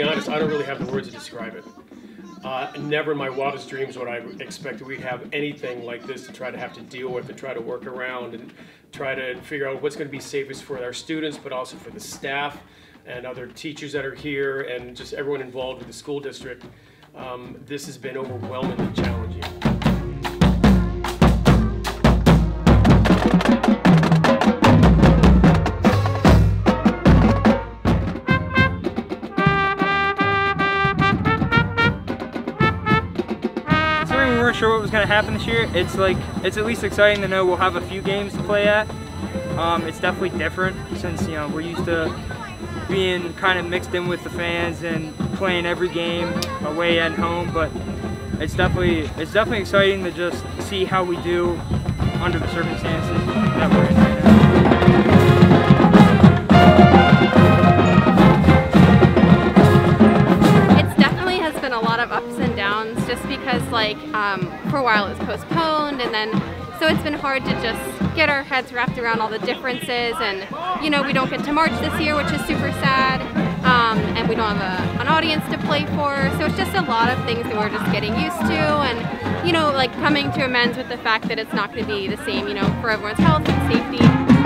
honest, I don't really have the words to describe it. Never in my wildest dreams would I expect that we'd have anything like this to try to have to deal with and try to work around and try to figure out what's going to be safest for our students, but also for the staff and other teachers that are here and just everyone involved with the school district. This has been overwhelmingly challenging. We weren't sure what was going to happen this year. It's at least exciting to know we'll have a few games to play at. It's definitely different since we're used to being kind of mixed in with the fans and playing every game away and home. But it's definitely exciting to just see how we do under the circumstances that we're in right now. A lot of ups and downs just because for a while it was postponed, and then so it's been hard to just get our heads wrapped around all the differences, and we don't get to March this year, which is super sad, and we don't have an audience to play for, so it's just a lot of things that we're just getting used to, and coming to amends with the fact that it's not going to be the same for everyone's health and safety.